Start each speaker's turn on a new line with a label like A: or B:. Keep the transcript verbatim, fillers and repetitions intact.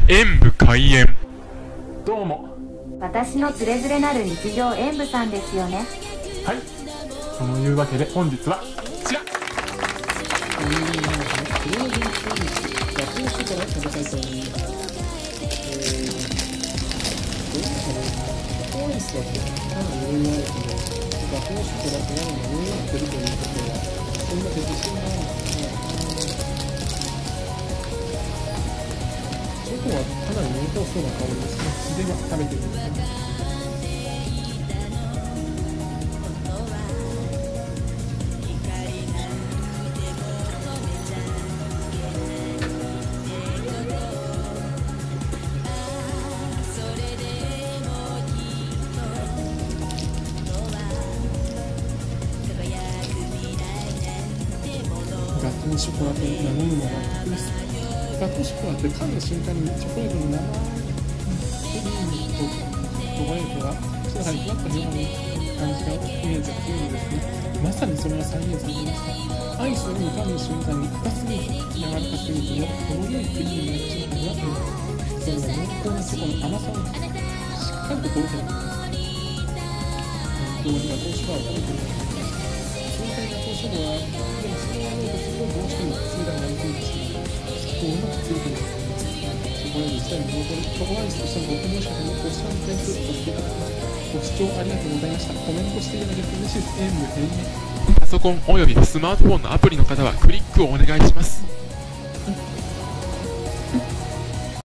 A: 演武開演。どうも。
B: 私のつれづれなる日常演武さんですよね。
A: はい。そのいうわけで本日はこちら。
C: アイスはかなり余裕あるので、ガトーショコラテは余裕が出るということで、そんなに自信があるんですが、チョコはかなり濃厚そうな香りですね。では食べてみます。ガトーショコラテが飲むのが得です。ガトーショコラって噛んだ瞬間にチョコレートの生クリームとチョコレートが口の中にふわっと広がる感じがイメージが強いんですね。まさにそれが再現されていました。アイスを噛んだ瞬間に硬すぎず柔らかすぎずの程よいクリームが口の中にはそれが濃厚なチョコの甘さをしっかりと届けています。本当にガトーショコラを食べているので冷たいガトーショコラはでもそれをやろうとするとどうしても冷たくなりすぎてしまう。そこをうまくついています。チョコレート自体の濃厚でチョコアイスとしてもとっても美味しくてこちらの点数とさせていただきます。ご視聴ありがとうございました。コメントしていただけると嬉しいです。演武演武。
A: パソコンおよびスマートフォンのアプリの方はクリックをお願いします。